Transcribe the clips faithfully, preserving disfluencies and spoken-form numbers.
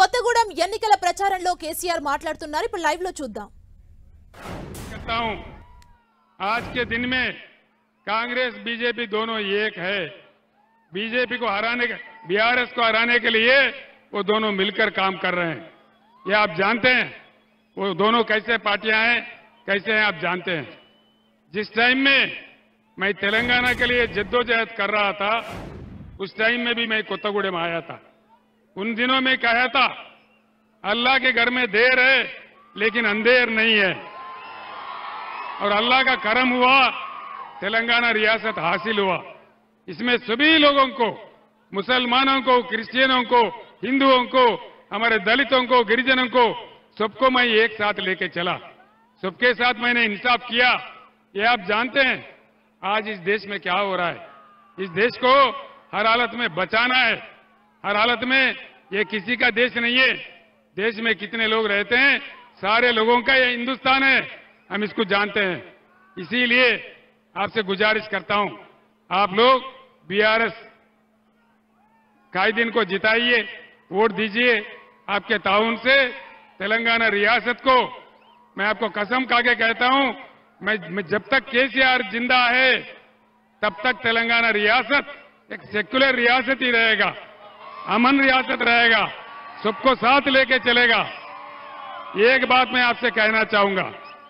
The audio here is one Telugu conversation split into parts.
కొత్తగూడెం ఎన్నికల ప్రచారంలో కేసీఆర్ మాట్లాడుతున్నారు. ఇప్పుడు లైవ్ లో చూద్దాం. आज के दिन में कांग्रेस बीजेपी दोनों एक है। बीजेपी को हराने के बीआरएस को हराने के लिए वो दोनों मिलकर काम कर रहे हैं। ये आप जानते हैं वो दोनों कैसे पार्टियां हैं, कैसे हैं आप जानते हैं। जिस टाइम में मैं तेलंगाना के लिए जद्दोजहद कर रहा था उस टाइम में भी मैं कोत्तगुड़े में आया था। उन दिनों में कहा था अल्लाह के घर में देर है लेकिन अंधेर नहीं है, और अल्लाह का करम हुआ, तेलंगाना रियासत हासिल हुआ। इसमें सभी लोगों को, मुसलमानों को, क्रिश्चियनों को, हिंदुओं को, हमारे दलितों को, गिरिजनों को, सबको मैं एक साथ लेके चला। सबके साथ मैंने इंसाफ किया। ये आप जानते हैं आज इस देश में क्या हो रहा है। इस देश को हर हालत में बचाना है, हर हालत में। ये किसी का देश नहीं है। देश में कितने लोग रहते हैं, सारे लोगों का ये हिंदुस्तान है, हम इसको जानते हैं। इसीलिए आपसे गुजारिश करता हूं, आप लोग बीआरएस कायदीन को जिताइए, वोट दीजिए। आपके ताउन से तेलंगाना रियासत को मैं आपको कसम खा के कहता हूं, मैं, मैं जब तक केसीआर जिंदा है तब तक तेलंगाना रियासत एक सेक्युलर रियासत ही रहेगा, अमन रियासत रहेगा, सबको साथ लेके चलेगा। एक बात मैं आपसे कहना चाहूंगा,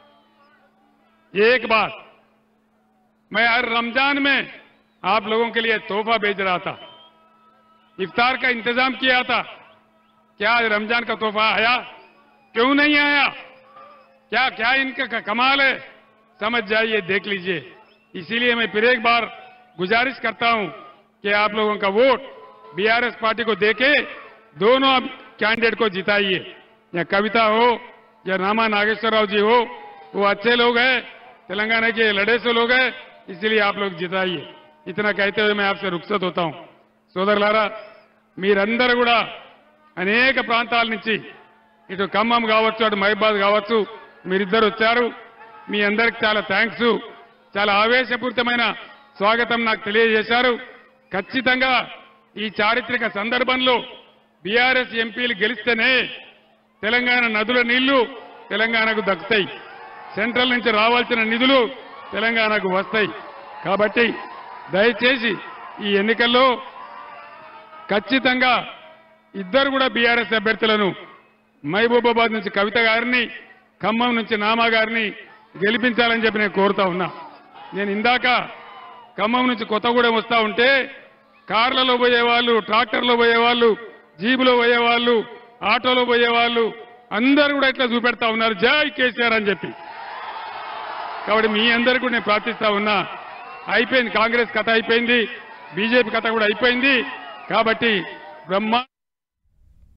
एक बात, मैं हर रमजान में आप लोगों के लिए तोहफा भेज रहा था, इफ्तार का इंतजाम किया था। क्या रमजान का तोहफा आया? क्यों नहीं आया? क्या क्या इनका कमाल है? समझ जाइए, देख लीजिए। इसीलिए मैं फिर एक बार गुजारिश करता हूं कि आप लोगों का वोट बीआरएस पार्टी को देके दोनों कैंडिडेट को जिताइए। या कविता हो या रामा नागेश्वर राव जी हो, वो अच्छे लोग हैं, तेलंगाना के लड़े से लोग हैं, इसलिए आप लोग जिताइए। इतना कहते हुए मैं आपसे रुखसत होता हूं। సోదరులారా, మీరందరూ కూడా అనేక ప్రాంతాల నుంచి, ఇటు ఖమ్మం కావచ్చు, అటు మహబాద్ కావచ్చు, మీరిద్దరు వచ్చారు. మీ అందరికి చాలా థ్యాంక్స్. చాలా ఆవేశపూరితమైన స్వాగతం నాకు తెలియజేశారు. ఖచ్చితంగా ఈ చారిత్రక సందర్భంలో బీఆర్ఎస్ ఎంపీలు గెలిస్తేనే తెలంగాణ నదుల నీళ్లు తెలంగాణకు దక్కుతాయి, సెంట్రల్ నుంచి రావాల్సిన నిధులు తెలంగాణకు వస్తాయి. కాబట్టి దయచేసి ఈ ఎన్నికల్లో ఖచ్చితంగా ఇద్దరు కూడా బీఆర్ఎస్ అభ్యర్థులను, మహబూబాబాద్ నుంచి కవిత గారిని, ఖమ్మం నుంచి నామా గారిని గెలిపించాలని చెప్పి నేను కోరుతా ఉన్నా. నేను ఇందాక ఖమ్మం నుంచి కొత్తగూడెం వస్తా ఉంటే కార్లలో పోయేవాళ్ళు, ట్రాక్టర్లో పోయేవాళ్ళు, జీబులో పోయేవాళ్ళు, ఆటోలో పోయేవాళ్ళు అందరూ కూడా ఇట్లా చూపెడతా ఉన్నారు జై కేసీఆర్ అని చెప్పి. కాబట్టి మీ అందరికీ కూడా నేను ప్రార్థిస్తా ఉన్నా, అయిపోయింది కాంగ్రెస్ కథ, అయిపోయింది బీజేపీ కథ కూడా అయిపోయింది. కాబట్టి బ్రహ్మ